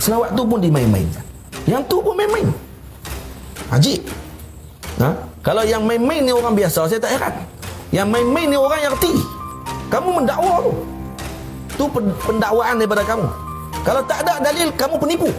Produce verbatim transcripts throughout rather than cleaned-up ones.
selawat tu pun dimain-mainkan. Yang tu pun main-main. Ajib. Ha? Kalau yang main-main ni orang biasa, saya tak heran. Yang main-main ni orang yang reti. Kamu mendakwa tu. Tu pendakwaan daripada kamu. Kalau tak ada dalil, kamu penipu.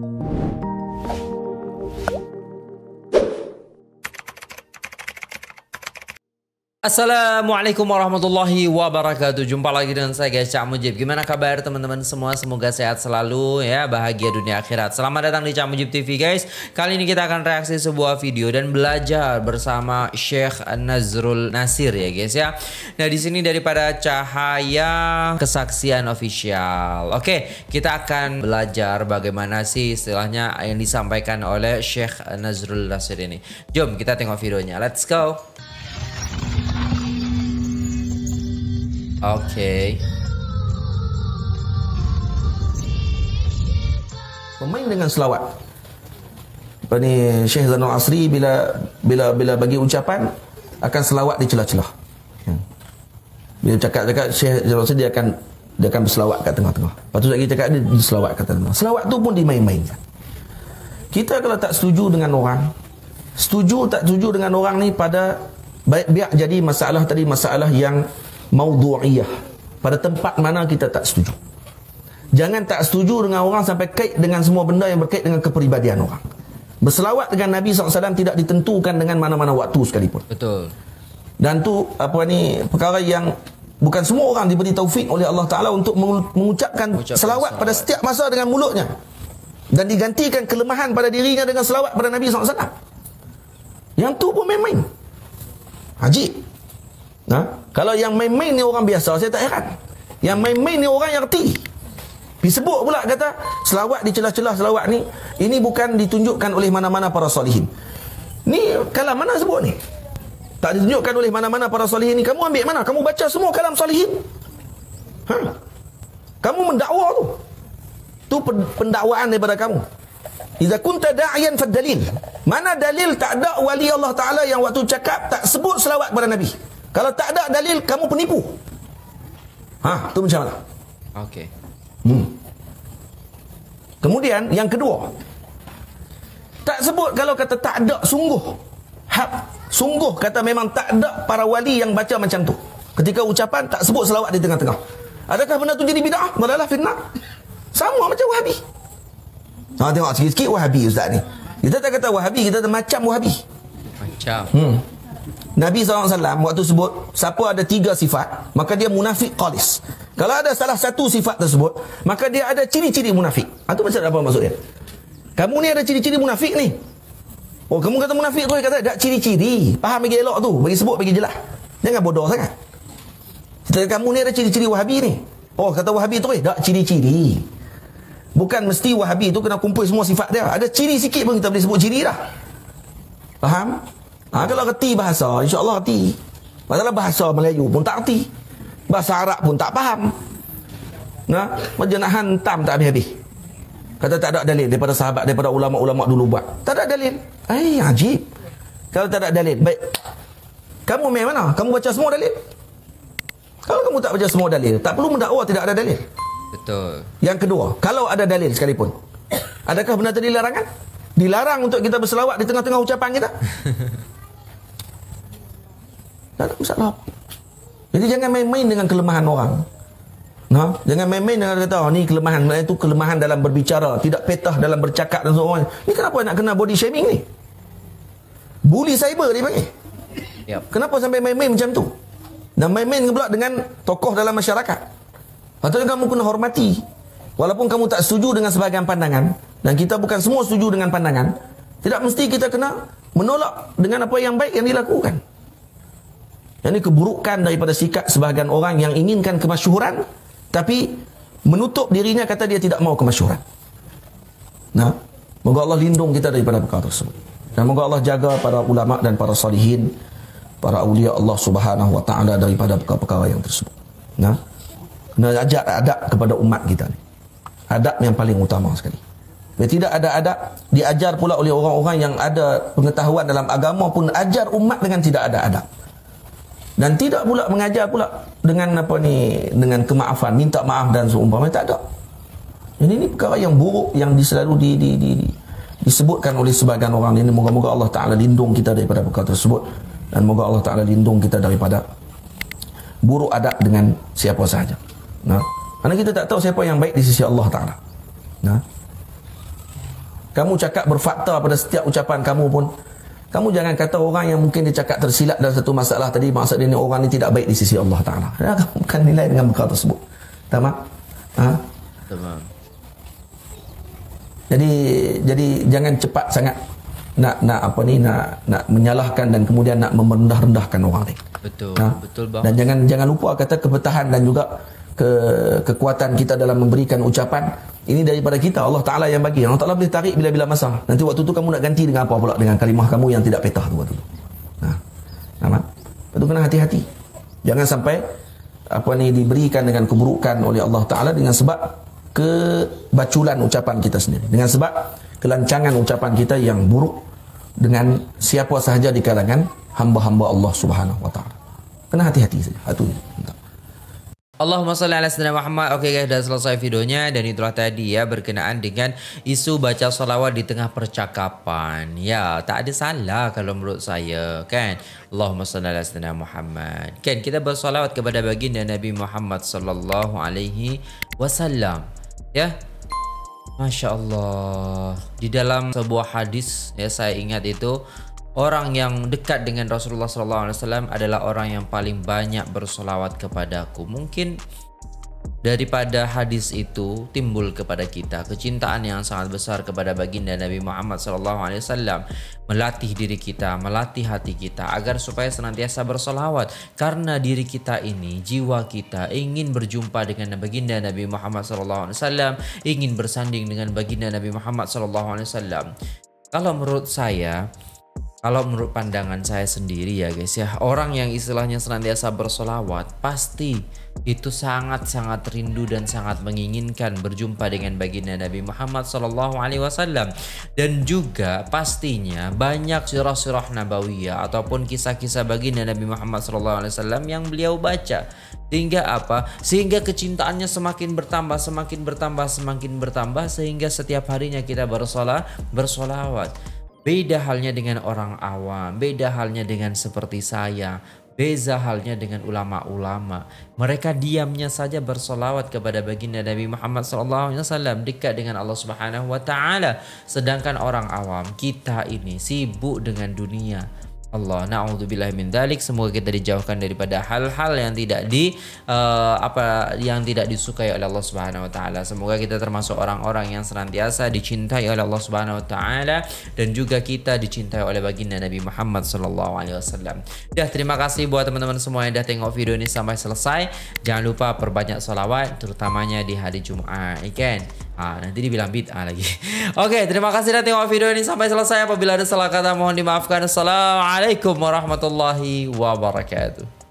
Assalamualaikum warahmatullahi wabarakatuh. Jumpa lagi dengan saya guys, Cak Mujib. Gimana kabar teman-teman semua? Semoga sehat selalu ya, bahagia dunia akhirat. Selamat datang di Cak Mujib T V guys. Kali ini kita akan reaksi sebuah video dan belajar bersama Syekh Nazrul Nasir ya guys ya. Nah, di sini daripada Cahaya Kesaksian Official. Oke, kita akan belajar bagaimana sih istilahnya yang disampaikan oleh Syekh Nazrul Nasir ini. Jom kita tengok videonya. Let's go. Oke. Okay. Pemain dengan selawat. Apa ni, Syekh Zainal Asri bila bila bila bagi ucapan akan selawat di celah-celah. Hmm. Bila cakap-cakap Syekh Zainal Asri dia akan dia akan berselawat kat tengah-tengah. Lepas tu lagi cakap dia berselawat kat tengah. Selawat tu pun dimain-mainkan. Kita kalau tak setuju dengan orang, setuju tak setuju dengan orang ni pada baik biar jadi masalah tadi masalah yang maudhu'iyah, pada tempat mana kita tak setuju. Jangan tak setuju dengan orang sampai kait dengan semua benda yang berkait dengan kepribadian orang. Berselawat dengan Nabi sallallahu alaihi wasallam tidak ditentukan dengan mana-mana waktu sekalipun. Betul. Dan tu apa ni perkara yang bukan semua orang diberi taufik oleh Allah Ta'ala untuk mengucapkan Ucapkan selawat, selawat pada setiap masa dengan mulutnya, dan digantikan kelemahan pada dirinya dengan selawat pada Nabi sallallahu alaihi wasallam. Yang tu pun main-main. Ajib. Ha? Kalau yang main-main ni orang biasa, saya tak heran. Yang main-main ni orang yang reti. Disebut pula kata selawat di celah-celah selawat ni, ini bukan ditunjukkan oleh mana-mana para salihin. Ni kalam mana sebut ni? Tak ditunjukkan oleh mana-mana para salihin ni. Kamu ambil mana? Kamu baca semua kalam salihin? Ha? Kamu mendakwa tu. Tu pendakwaan daripada kamu. Iza kunta da'iyan fad-dalil. Mana dalil tak ada wali Allah Ta'ala yang waktu cakap tak sebut selawat pada Nabi? Kalau tak ada dalil, kamu penipu. Ha, tu macam mana? Okey. Hmm. Kemudian yang kedua, tak sebut kalau kata tak ada sungguh. Hak sungguh kata memang tak ada para wali yang baca macam tu. Ketika ucapan tak sebut selawat di tengah-tengah. Adakah benda tu jadi bid'ah? Dalalah fitnah. Sama macam Wahabi. Ha, tengok sikit-sikit Wahabi ustaz ni. Kita tak kata Wahabi, kita kata macam Wahabi. Macam. Hmm. Nabi sallallahu alaihi wasallam waktu sebut siapa ada tiga sifat, maka dia munafik qalis. Kalau ada salah satu sifat tersebut, maka dia ada ciri-ciri munafik. Itu macam apa maksudnya? Kamu ni ada ciri-ciri munafik ni. Oh, kamu kata munafik tu, kata ada ciri-ciri. Faham bagi elok tu, bagi sebut bagi jelas. Jangan bodoh sangat. Kita kamu ni ada ciri-ciri Wahabi ni. Oh, kata Wahabi tu, ada ciri-ciri. Bukan mesti Wahabi tu kena kumpul semua sifat dia. Ada ciri sikit pun kita boleh sebut ciri dah. Faham? Ha, kalau reti bahasa, insya-Allah reti. Masalah bahasa Melayu pun tak reti. Bahasa Arab pun tak faham. Nah, macam nak hantam tak habis-habis. Kata tak ada dalil daripada sahabat, daripada ulama-ulama dulu buat. Tak ada dalil. Eh, ajib. Kalau tak ada dalil, baik. Kamu main mana? Kamu baca semua dalil? Kalau kamu tak baca semua dalil, tak perlu mendakwa tidak ada dalil. Betul. Yang kedua, kalau ada dalil sekalipun, adakah benda tadi larangan? Dilarang untuk kita berselawat di tengah-tengah ucapan kita? Tak ada masalah. Jadi jangan main-main dengan kelemahan orang. Nah, jangan main-main dengan kata, oh, ni kelemahan, itu kelemahan dalam berbicara, tidak petah dalam bercakap dan sebagainya. Ni kenapa nak kena body shaming ni? Bully cyber dia panggil. Yep. Kenapa sampai main-main macam tu? Dan main-main pula dengan tokoh dalam masyarakat. Patutnya kamu kena hormati. Walaupun kamu tak setuju dengan sebahagian pandangan, dan kita bukan semua setuju dengan pandangan, tidak mesti kita kena menolak dengan apa yang baik yang dilakukan. Ini keburukan daripada sikap sebahagian orang yang inginkan kemasyhuran, tapi menutup dirinya kata dia tidak mau kemasyhuran. Nah, moga Allah lindung kita daripada perkara tersebut. Dan moga Allah jaga para ulama dan para salihin, para awliya Allah Subhanahu wa taala daripada perkara-perkara yang tersebut. Nah, kena ajar adab kepada umat kita ni. Adab yang paling utama sekali. Bila tidak ada adab, diajar pula oleh orang-orang yang ada pengetahuan dalam agama pun ajar umat dengan tidak ada adab. Dan tidak pula mengajar pula dengan apa ni, dengan kemaafan, minta maaf dan seumpamanya, tak ada. Jadi ini perkara yang buruk yang selalu di, di, di, di, disebutkan oleh sebagian orang ini. Moga-moga Allah Ta'ala lindung kita daripada perkara tersebut. Dan moga Allah Ta'ala lindung kita daripada buruk adab dengan siapa sahaja. Nah, kerana kita tak tahu siapa yang baik di sisi Allah Ta'ala. Nah, kamu cakap berfakta pada setiap ucapan kamu pun, kamu jangan kata orang yang mungkin dia cakap tersilap dalam satu masalah tadi, maksud dia ni orang ni tidak baik di sisi Allah Ta'ala. Ya, kamu bukan nilai dengan perkara tersebut. Tamam? Ha? Tamam. Jadi jadi jangan cepat sangat nak nak apa ni nak nak menyalahkan dan kemudian nak merendah-rendahkan orang lain. Betul, ha? betul bang. Dan jangan jangan lupa kata kebetahan dan juga ke kekuatan kita dalam memberikan ucapan ini daripada kita. Allah Ta'ala yang bagi. Allah Ta'ala boleh tarik bila-bila masa. Nanti waktu tu kamu nak ganti dengan apa pula? Dengan kalimah kamu yang tidak petah tu waktu tu. Nah. Amat. Itu kena hati-hati. Jangan sampai apa ni diberikan dengan keburukan oleh Allah Ta'ala dengan sebab kebaculan ucapan kita sendiri. Dengan sebab kelancangan ucapan kita yang buruk dengan siapa sahaja di kalangan hamba-hamba Allah Subhanahu Wa Ta'ala. Kena hati-hati saja. Itu ni. Allahumma salli ala sayyidina Muhammad. Oke guys, dah selesai videonya dan itulah tadi ya berkenaan dengan isu baca salawat di tengah percakapan. Ya, tak ada salah kalau menurut saya kan. Allahumma salli ala sayyidina Muhammad. Kan kita bersalawat kepada baginda Nabi Muhammad sallallahu alaihi wasallam. Ya. Masya Allah. Di dalam sebuah hadis ya saya ingat itu, orang yang dekat dengan Rasulullah shallallahu alaihi wasallam adalah orang yang paling banyak bersolawat kepadaku. Mungkin daripada hadis itu timbul kepada kita kecintaan yang sangat besar kepada baginda Nabi Muhammad shallallahu alaihi wasallam, melatih diri kita, melatih hati kita agar supaya senantiasa bersolawat. Karena diri kita ini, jiwa kita ingin berjumpa dengan baginda Nabi Muhammad shallallahu alaihi wasallam, ingin bersanding dengan baginda Nabi Muhammad shallallahu alaihi wasallam. Kalau menurut saya, kalau menurut pandangan saya sendiri ya guys ya, orang yang istilahnya senantiasa bersolawat pasti itu sangat-sangat rindu dan sangat menginginkan berjumpa dengan baginda Nabi Muhammad shallallahu alaihi wasallam. Dan juga pastinya banyak sirah-sirah nabawiyah ataupun kisah-kisah baginda Nabi Muhammad shallallahu alaihi wasallam yang beliau baca. Sehingga apa? Sehingga kecintaannya semakin bertambah, semakin bertambah, semakin bertambah sehingga setiap harinya kita bersolat, bersolawat. Beda halnya dengan orang awam, beda halnya dengan seperti saya, beza halnya dengan ulama-ulama. Mereka diamnya saja bersolawat kepada baginda Nabi Muhammad shallallahu alaihi wasallam, dekat dengan Allah Subhanahu Wa Taala. Sedangkan orang awam, kita ini sibuk dengan dunia. Allah, na'udzubillahi min dzalik. Semoga kita dijauhkan daripada hal-hal yang tidak di uh, apa yang tidak disukai oleh Allah Subhanahu wa taala. Semoga kita termasuk orang-orang yang senantiasa dicintai oleh Allah Subhanahu wa taala dan juga kita dicintai oleh baginda Nabi Muhammad sallallahu alaihi wasallam. Dah, terima kasih buat teman-teman semua yang dah tengok video ini sampai selesai. Jangan lupa perbanyak salawat terutamanya di hari Jumaat, kan? Ah, nanti dibilang bid'ah lagi. Oke, terima kasih dah tengok video ini sampai selesai. Apabila ada salah kata mohon dimaafkan. Assalamualaikum warahmatullahi wabarakatuh.